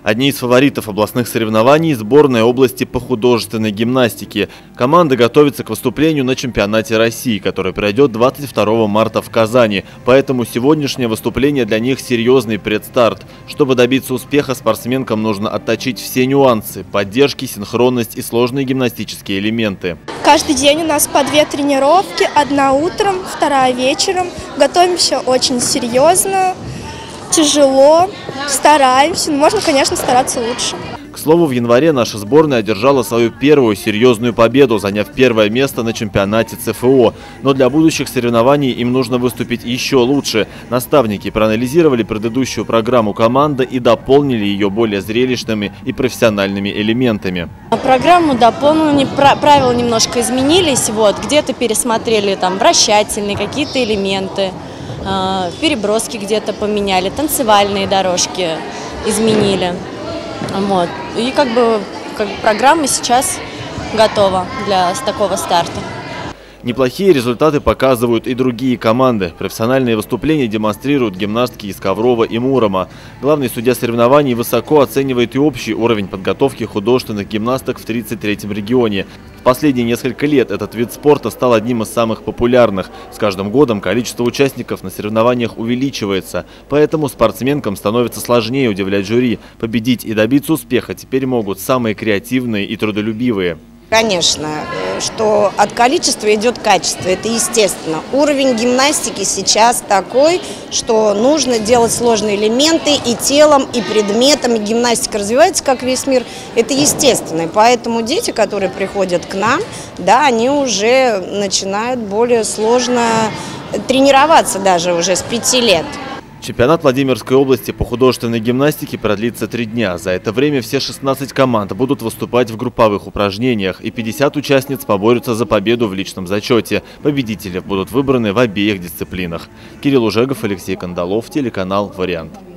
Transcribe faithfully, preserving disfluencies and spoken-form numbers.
Одни из фаворитов областных соревнований – сборная области по художественной гимнастике. Команда готовится к выступлению на чемпионате России, который пройдет двадцать второго марта в Казани. Поэтому сегодняшнее выступление для них – серьезный предстарт. Чтобы добиться успеха, спортсменкам нужно отточить все нюансы – поддержки, синхронность и сложные гимнастические элементы. Каждый день у нас по две тренировки, одна утром, вторая вечером. Готовимся очень серьезно. Тяжело, стараемся, но можно, конечно, стараться лучше. К слову, в январе наша сборная одержала свою первую серьезную победу, заняв первое место на чемпионате цэ эф о. Но для будущих соревнований им нужно выступить еще лучше. Наставники проанализировали предыдущую программу команды и дополнили ее более зрелищными и профессиональными элементами. Программу дополнили, правила немножко изменились, вот, где-то пересмотрели там вращательные какие-то элементы. Переброски где-то поменяли, танцевальные дорожки изменили. Вот. И как бы, как бы программа сейчас готова для такого старта. Неплохие результаты показывают и другие команды. Профессиональные выступления демонстрируют гимнастки из Коврова и Мурома. Главный судья соревнований высоко оценивает и общий уровень подготовки художественных гимнасток в тридцать третьем регионе. В последние несколько лет этот вид спорта стал одним из самых популярных. С каждым годом количество участников на соревнованиях увеличивается. Поэтому спортсменкам становится сложнее удивлять жюри. Победить и добиться успеха теперь могут самые креативные и трудолюбивые. Конечно, что от количества идет качество, это естественно. Уровень гимнастики сейчас такой, что нужно делать сложные элементы и телом, и предметом, и гимнастика развивается, как весь мир, это естественно. И поэтому дети, которые приходят к нам, да, они уже начинают более сложно тренироваться даже уже с пяти лет. Чемпионат Владимирской области по художественной гимнастике продлится три дня. За это время все шестнадцать команд будут выступать в групповых упражнениях, и пятьдесят участниц поборются за победу в личном зачете. Победители будут выбраны в обеих дисциплинах. Кирилл Ужегов, Алексей Кандалов, телеканал «Вариант».